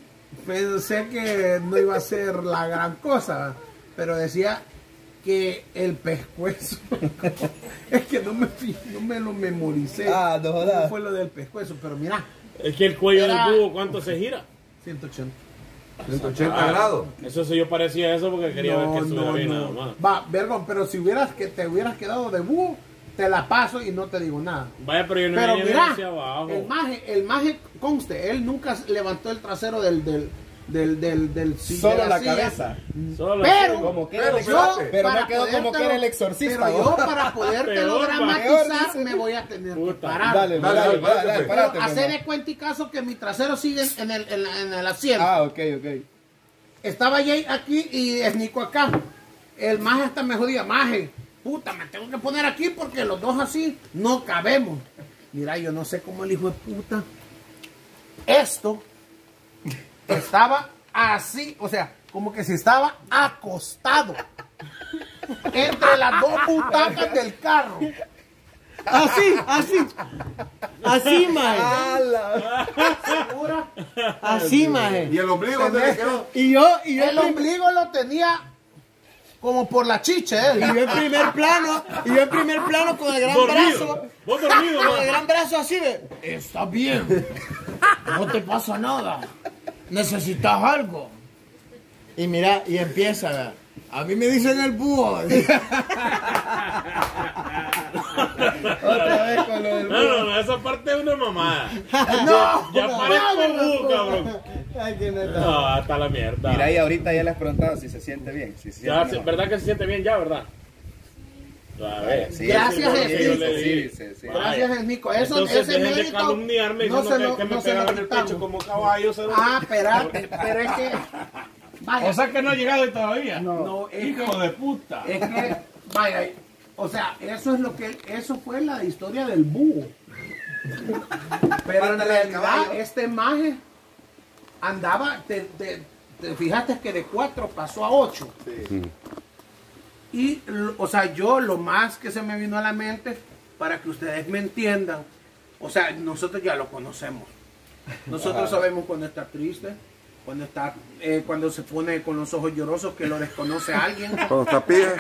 pensé que no iba a ser la gran cosa, pero decía que el pescuezo, es que no me, fi- no me lo memoricé. Ah, no jodas. ¿Cómo fue lo del pescuezo? Pero mira, Es que el cuello Era- del búho, ¿cuánto se gira? ciento ochenta. ciento ochenta grados. Eso sí, yo parecía eso porque quería ver que No, estuviera no, bien no. nada más. Va, vergón, pero si hubieras que te hubieras quedado de búho, te la paso y no te digo nada. Vaya, pero yo no Pero venía mira, hacia abajo. el maje, el maje, conste, él nunca levantó el trasero del, del, del, del, del si- solo de la silla. cabeza. Solo Pero, Como que Pero, era el yo, espérate. pero no para quedó como que podértelo- era el exorcista, Pero ¿no? yo, para podértelo Peor, dramatizar, peor, dice. me voy a tener que Puta. parar. Dale, Dale, dale, dale, dale, dale, dale, pues. párate, Hacer mamá. de cuenta y caso que mi trasero sigue en el, en la- en el asiento. Ah, ok, ok. Estaba Jay aquí y es Nico acá. El maje hasta me jodía, maje, puta, me tengo que poner aquí porque los dos así no cabemos. Mira, yo no sé cómo el hijo de puta. Esto estaba así, o sea, como que si estaba acostado entre las dos butacas del carro. Así, así. Así, maje. Así, maje. Y el ombligo se le quedó. Y yo, y yo El ombligo lo tenía como por la chicha, Y él. yo en primer plano, y yo en primer plano con el gran Dormido. brazo. Vos dormido, Con el man. gran brazo así de. Está bien. No te pasa nada. Necesitas algo. Y mira, y empieza, ¿verdad? A mí me dicen el búho. Otra vez con lo del No, no, no, esa parte es una mamada. No, Ya no, parezco no, búho, cabrón. Ay, qué neta. No, hasta la mierda. Mira, y ahorita ya le has preguntado si se siente bien. Si se siente Ya, mejor. ¿verdad que se siente bien ya, verdad? A ver. Sí, Gracias, sí, Jesús. sí, Yo le sí, di. sí, sí. Gracias, Enrico. Eso, Entonces ese dejen de mérito calumniarme no diciendo se que, lo, que me no se lo pegaban en el pecho quitamos. como caballo. Se lo... Ah, espérate, pero es que... Vaya, O sea que no ha llegado todavía. no, es Hijo que, de puta. es que, vaya, o sea, eso es lo que, eso fue la historia del búho. Pero en realidad, este maje andaba, te, te, te fijaste que de cuatro pasó a ocho. Y, lo- o sea, yo lo más que se me vino a la mente, para que ustedes me entiendan, o sea, nosotros ya lo conocemos. Nosotros sabemos cuando está triste, cuando está, eh, cuando se pone con los ojos llorosos, que lo desconoce a alguien. Cuando está pija.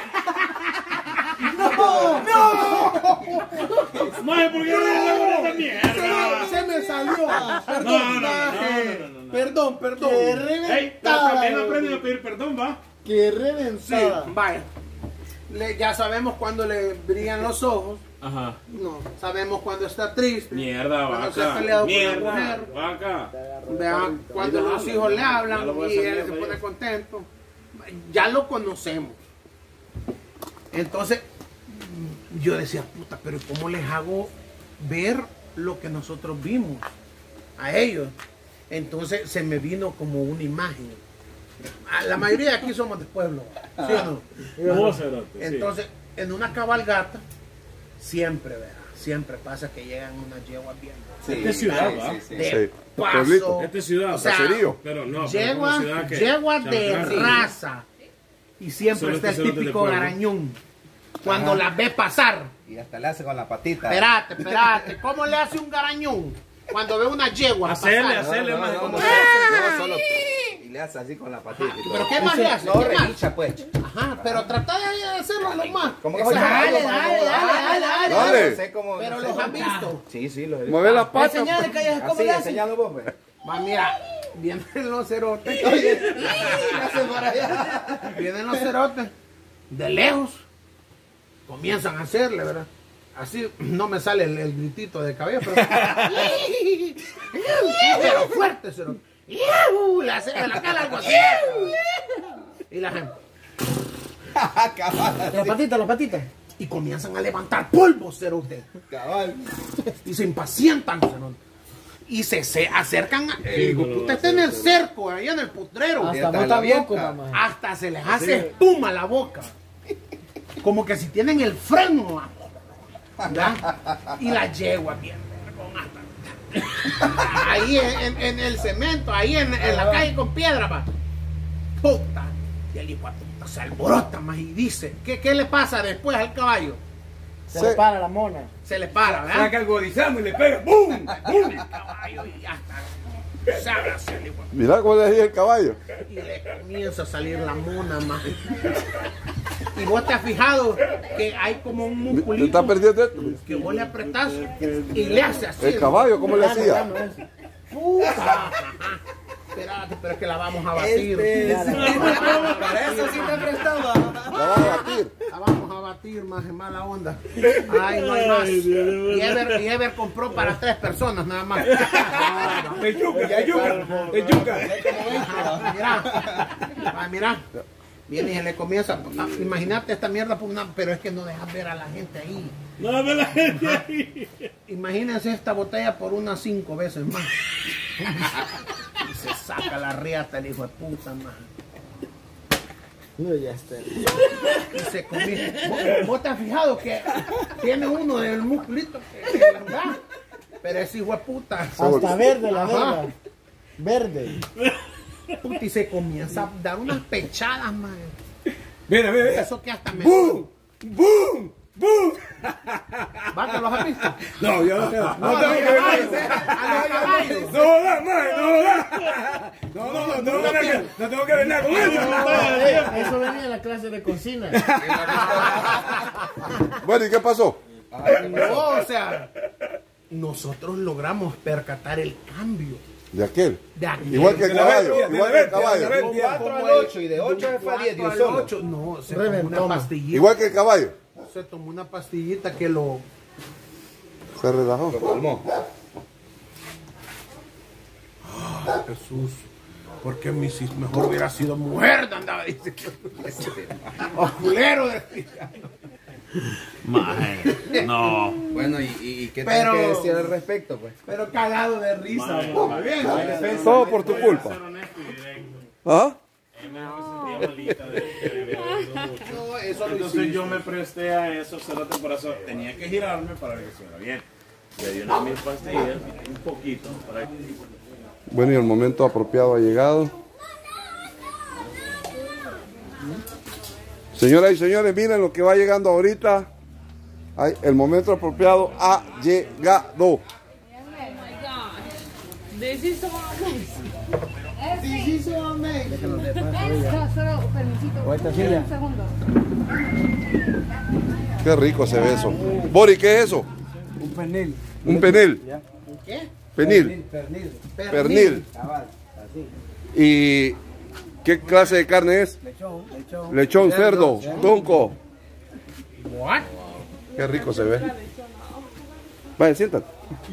Maje, ¿por qué no le hago esa mierda? Se me salió. Perdón, No, no, no, maje. no, no, no, no. Perdón, perdón. Qué Ey, pero reventada. también aprenden a pedir perdón, va. Qué Sí, reventada. vaya. Le- ya sabemos cuando le brillan los ojos. Ajá. No, sabemos cuando está triste. Mierda, Cuando se ha vaca. peleado con la Mierda, mujer. vaca. Vean, cuando Ahí le los habla, hijos le ya hablan lo voy a y hacer él se mierda pone yo. contento. Ya lo conocemos. Entonces, yo decía, puta, pero ¿cómo les hago ver lo que nosotros vimos a ellos? Entonces se me vino como una imagen. Ah, la mayoría de aquí somos de pueblo, ¿sí o no? Vos, cerote, sí. Entonces, en una cabalgata, siempre, ¿verdad? Siempre pasa que llegan unas yeguas bien. Esta es ciudad, va. De Sí. paso. Pueblito. Esta es ciudad. O sea, Caserío. Pero no, pero Yegua, como ciudad que- yegua o sea, de claro. raza. Y siempre Solo está que el cerotes de típico pueblo. garañón. Cuando las ve pasar. Y hasta le hace con la patita. Espérate, espérate. ¿Cómo le hace un garañón? Cuando ve una yegua Hacerle, pasar. hacerle, No, no, maje, no, como- no, no, solo y le hace así con la patita. y todo. ¿Pero qué más le hace? No, ¿Qué más? relincha, pues. Ajá, pero trata de hacerlo lo más. ¿Cómo que Dale, se dale, llama? dale, dale, dale. Dale. No sé cómo- Pero no sé los han cómo- visto. Sí, sí, los he Mueve las patas. Enseñale, calles, ¿cómo Así, le hace? enseñando vos, pues. Va, mira, vienen los cerotes. Hace para allá. Vienen los cerotes. De lejos. Comienzan a hacerle, ¿verdad? Así, no me sale el, el gritito de cabello, pero... pero fuerte, cerote. Le hace en la cara algo así. Y la gente... Cabal, La patita, la patita. Y comienzan a levantar polvo, cerote. cabal. Y se impacientan, cerote. Y se, se acercan, a- eh, digo, no lo usted está en el cerco, ahí en el potrero. Hasta hasta no la está boca. loco, mamá. Hasta se les hace espuma la boca. Como que si tienen el freno. ¿verdad? Y la yegua bien. con hasta- Ahí en, en- en el cemento, ahí en, en la calle con piedra, va. Puta. Y el hijo de puta se alborota más y dice, ¿qué, qué le pasa después al caballo? Se Sí. le para la mona. Se le para, ¿verdad? Saca el godizamo y le pega. ¡Bum! El caballo y ya está. Se abraza el hijo de Mira cómo le decía el caballo. y le comienza a salir la mona más. Y vos te has fijado que hay como un Te musculito está perdiendo esto. que vos le apretás y le hace así. El caballo, ¿cómo le hacía? Puta. Espérate, pero es que la vamos a batir. Para eso sí te prestaba. La vas a batir. La vamos a batir, más en mala onda. Ay, no hay más. Y Ever, y Ever compró para tres personas nada más. De yuca, ya yuca. De yuca. Mira, ah, mira. Viene y se le comienza. ah, Imagínate esta mierda, por una, pero es que no dejas ver a la gente ahí. No, ve la gente ahí. Imagínense esta botella por unas cinco veces más. Y se saca la riata el hijo de puta, más. No, ya está. Y se comienza. ¿Vos, vos te has fijado que tiene uno del musculito que, que la da? Pero ese hijo de puta. Hasta verde la Ajá. verga. Verde. Puta, y se comienza a dar unas pechadas, man. Mira, mira, mira. Eso que hasta me. ¡Bum! ¡Bum! ¿Va que los has visto? No, yo no tengo. No tengo que ver. No da, man, no da. No, no, no, tengo que ver. No tengo que ver nada con eso. Eso venía en la clase de cocina. Bueno, ¿y qué pasó? No, o sea, nosotros logramos percatar el cambio. De aquel. De aquel. Igual que el caballo. Igual que el caballo. De cuatro al ocho y de ocho se fue a diez, dio solo. ocho, no, se tomó una pastillita. Igual que el caballo. Se tomó una pastillita que lo... Se relajó. Lo calmó. Ah, Jesús. Porque mi sis mejor hubiera sido mujer, andaba diciendo. O culero decía. Maje, no. Bueno, ¿y, y, y qué Pero- tienes que decir al respecto, pues? Pero cagado de risa. ¿no? Bien, Todo por tu culpa. ¿Ah? no, eso lo Entonces hiciste. yo me presté a eso, cerote, por eso tenía que girarme para ver que estuviera bien. Le di unas mil pastillas, un poquito, para que... Bueno, y el momento apropiado ha llegado. Señoras y señores, miren lo que va llegando ahorita. Ay, el momento apropiado ha llegado. Oh my gosh. This is so amazing. Solo, permisito. Un segundo. Qué rico se ve eso. Bori, ¿qué es eso? Un pernil. Un penil. ¿Qué? Penil. Pernil. Pernil. Cabal, así. ¿Y qué clase de carne es? Lechón, lechón. Lechón, cerdo, tronco. What? Qué rico se ve. Vaya, siéntate.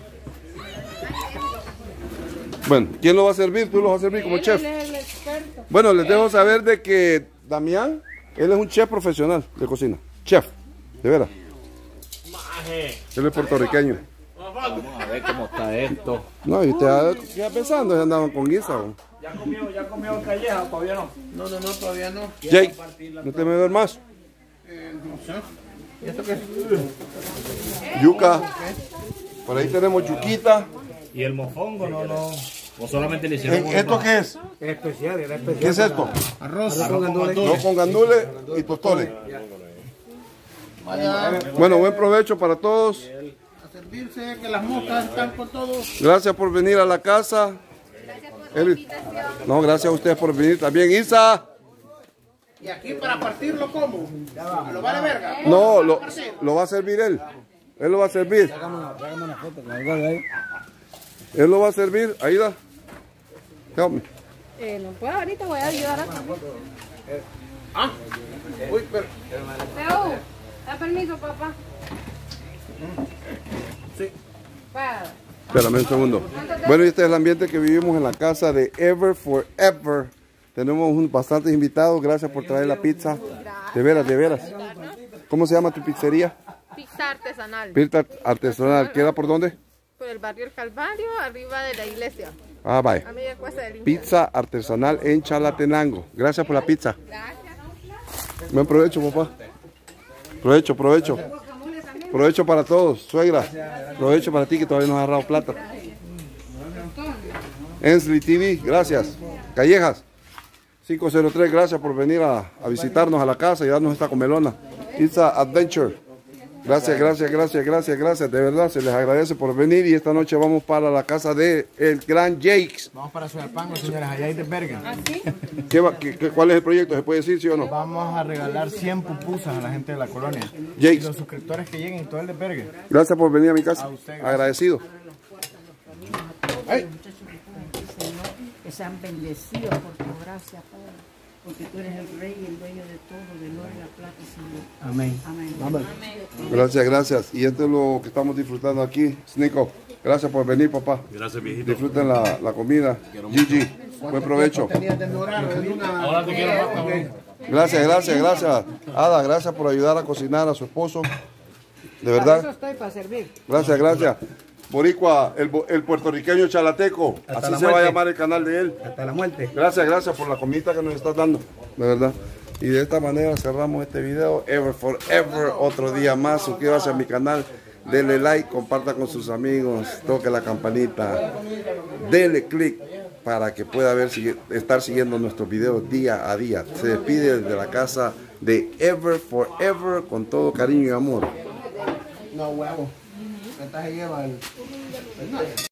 Bueno, ¿quién lo va a servir? Tú lo vas a servir como Él chef. es el experto. Bueno, les dejo saber de que Damián, él es un chef profesional de cocina. Chef, de veras. Él es puertorriqueño. Vamos a ver cómo está esto. No, y usted ya pensando, ya andaban con guisa. ¿O? ¿Ya comió, ya comió calleja? ¿Todavía no? No, no, no, todavía no. Jake, ¿no te me ver más? Eh, no sé. ¿Y esto qué es? Yuca. Por ahí tenemos yuquita. ¿Y el mofongo no lo...? ¿O solamente le Eh, hicieron un ¿Esto qué es? Es especial, era especial. ¿Qué es esto? Arroz. Arroz con gandules. No, con gandules y tostones. Vaya Bueno, buen provecho para todos. a servirse, que las moscas están con todo. Gracias por venir a la casa. Él- No, gracias a ustedes por venir también. Isa. Y aquí para partirlo, ¿cómo? ¿A lo vale verga? No, lo, lo va a servir él. Él lo va a servir. Hágame una foto con algo de ahí. Él lo va a servir. Aida. Help me. Eh, no puedo, ahorita voy a ayudar a comer. Ah, uy, pero... Teo, da permiso, papá. Sí. Para. Espérame un segundo. Bueno, y este es el ambiente que vivimos en la casa de Ever Forever. Tenemos un, bastantes invitados. Gracias por traer la pizza. De veras, de veras. ¿Cómo se llama tu pizzería? Pizza artesanal. Pizza artesanal. ¿Queda por dónde? Por el barrio El Calvario, arriba de la iglesia. Ah, vaya. A media cuesta del Pizza artesanal en Chalatenango. Gracias por la pizza. Gracias. Buen provecho, papá. Provecho, provecho. Provecho para todos, suegra. Provecho para ti que todavía no has agarrado plata. Ensley T V, gracias. Callejas, cinco cero tres, gracias por venir a, a visitarnos a la casa y darnos esta comelona. It's a adventure. Gracias, gracias, gracias, gracias, gracias. De verdad, se les agradece por venir y esta noche vamos para la casa de el gran Jakes. Vamos para Suerpango, señoras, allá de Bergen. ¿Qué va- qué- qué- ¿Cuál es el proyecto? ¿Se puede decir sí o no? Vamos a regalar cien pupusas a la gente de la colonia. Jakes. Y los suscriptores que lleguen y todo el de Bergen. Gracias por venir a mi casa. A usted, gracias. Agradecido. Que sean bendecidos por tu gracia, Padre, porque tú eres el Rey y el dueño de todo, del oro y la plata, Señor. Amén. Amén. Gracias, gracias. Y esto es lo que estamos disfrutando aquí. Snico, gracias por venir, papá. Gracias, viejito. Disfruten la, la comida. Gigi, buen provecho. Tenías de horario de una... Ahora te quiero más, cabrón. Gracias, gracias, gracias. Ada, gracias por ayudar a cocinar a su esposo. De Para eso verdad. estoy, para servir. Gracias, gracias. Boricua, el, bo- el puertorriqueño chalateco. Hasta Así la se va a muerte. llamar el canal de él. Hasta la muerte. Gracias, gracias por la comida que nos estás dando. De verdad. Y de esta manera cerramos este video. Ever Forever. Otro día más. Suscríbase a mi canal. Denle like, comparta con sus amigos. Toque la campanita. Denle click para que pueda ver, sigue- estar siguiendo nuestros videos día a día. Se despide desde la casa de Ever Forever con todo cariño y amor. No, huevo. Esta se lleva el...